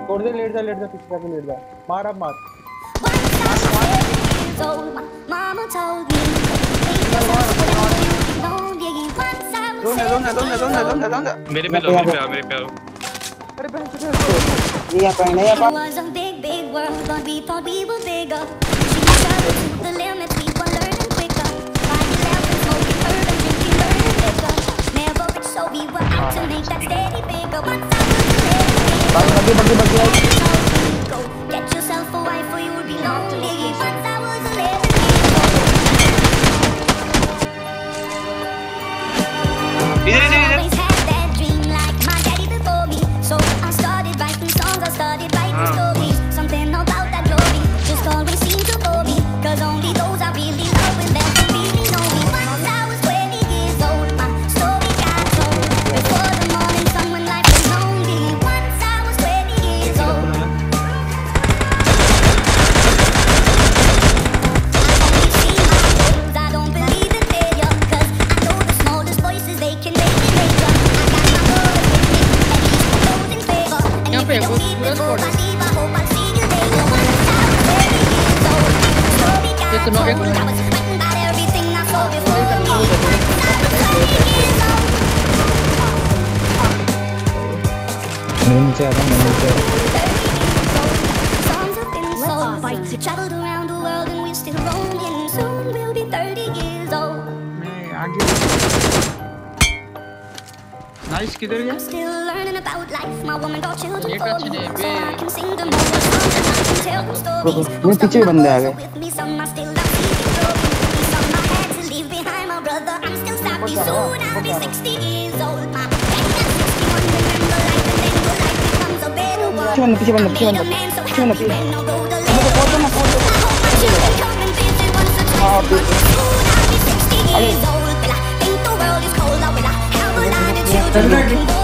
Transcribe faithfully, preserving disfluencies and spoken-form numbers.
छोड़ दे, लेट जा लेट जा पीछे जाके लेट जा, मार अब मार। दोनों दोनों दोनों दोनों दोनों दोनों मेरे पे लो, मेरे पे आओ, मेरे पे आओ। अरे बहन चुप ये पे नहीं है पा बाकी बाकी बाकी बाकी इधर इधर नीचे आ रहा हूं नीचे traveled around the world and we're still roaming. Soon we'll be thirty years old. मैं आगे नाइस किधर गया Still learning about life. My woman got children for me, so I can sing them all the songs and I can tell them stories. ये पीछे बंदे आ गए With me, some are still not seeking glory. Some I had to leave behind. My brother, I'm still sappy. Soon I'll be sixty years old. My daddy got sixty-one. Remember life and then your life becomes a better one. पीछे बंदा पीछे बंदा पीछे I बंदा made a man so पीछे बंदा happy पीछे when I'll go to मुझे live. फोटो ना photo I hope my children come and visit once or twice a month. Soon I'll be sixty years old. Will I think the world is cold or will I have a lot of children who can go